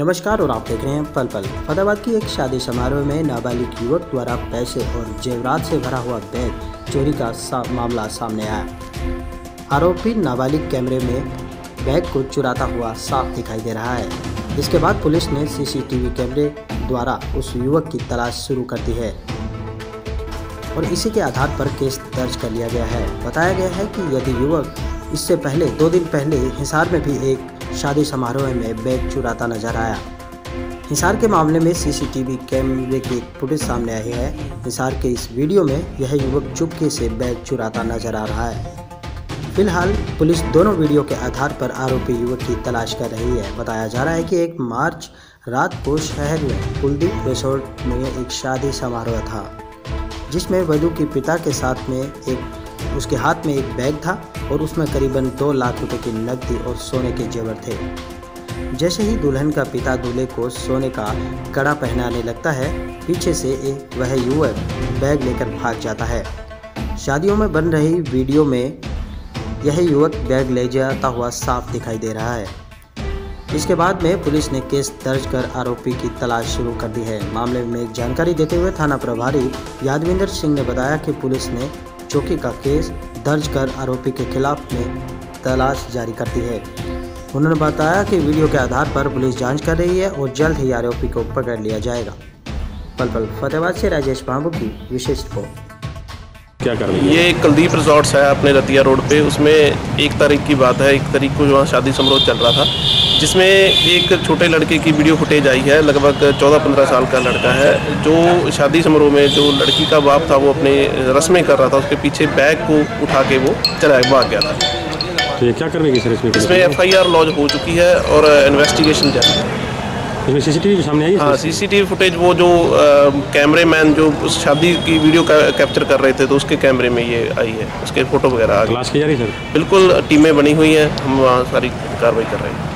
नमस्कार और आप देख रहे हैं पल पल। फतेहाबाद की एक शादी समारोह में नाबालिग युवक द्वारा पैसे और जेवरात से भरा हुआ बैग चोरी का मामला सामने आया। आरोपी नाबालिग कैमरे में बैग को चुराता हुआ साफ दिखाई दे रहा है। इसके बाद पुलिस ने सीसीटीवी कैमरे द्वारा उस युवक की तलाश शुरू कर दी है और इसी के आधार पर केस दर्ज कर लिया गया है। बताया गया है कि यदि युवक इससे पहले 2 दिन पहले हिसार में भी एक शादी समारोह में बैग चुराता नजर आया। हिसार के मामले में सीसीटीवी कैमरे की फुटेज सामने आई है। हिसार के इस वीडियो में यह युवक चुपके से बैग चुराता नजर आ रहा है। फिलहाल पुलिस दोनों वीडियो के आधार पर आरोपी युवक की तलाश कर रही है। बताया जा रहा है कि 1 मार्च रात को शहर में कुलदीप रिसोर्ट में एक शादी समारोह था, जिसमें वधू के पिता के साथ में उसके हाथ में एक बैग था और उसमें करीबन 2 लाख रुपए की नकदी और सोने के जेवर थे। जैसे ही दुल्हन का पिता दूल्हे को सोने का कड़ा पहनाने लगता है, पीछे से वह युवक बैग लेकर भाग जाता है। शादियों में बन रही वीडियो में यह युवक बैग ले जाता हुआ साफ दिखाई दे रहा है। इसके बाद में पुलिस ने केस दर्ज कर आरोपी की तलाश शुरू कर दी है। मामले में जानकारी देते हुए थाना प्रभारी यादविंदर सिंह ने बताया कि पुलिस ने चौकी का केस दर्ज कर आरोपी के खिलाफ में तलाश जारी कर दी है। उन्होंने बताया कि वीडियो के आधार पर पुलिस जांच कर रही है और जल्द ही आरोपी को पकड़ लिया जाएगा। पल पल फतेहाबाद से राजेश बाबू की विशेष रिपोर्ट। क्या कर रही है? ये कुलदीप रिसोर्ट्स है अपने रतिया रोड पे। उसमें 1 तारीख की बात है, 1 तारीख को वहाँ शादी समारोह चल रहा था, जिसमें एक छोटे लड़के की वीडियो फुटेज आई है। लगभग 14-15 साल का लड़का है, जो शादी समारोह में जो लड़की का बाप था वो अपने रस्में कर रहा था, उसके पीछे बैग को उठा के वो भाग गया था। तो ये क्या करने की सर इसमें FIR लॉन्च हो चुकी है और इन्वेस्टिगेशन जारी है। इसमें सीसीटीवी सामने आई? हाँ, सीसीटीवी फुटेज वो जो कैमरेमैन जो उस शादी की वीडियो कैप्चर कर रहे थे, तो उसके कैमरे में ये आई है, उसके फोटो वगैरह आ गए। तलाश की जा रही है सर? बिल्कुल, टीमें बनी हुई हैं, हम वहाँ सारी कार्रवाई कर रहे हैं।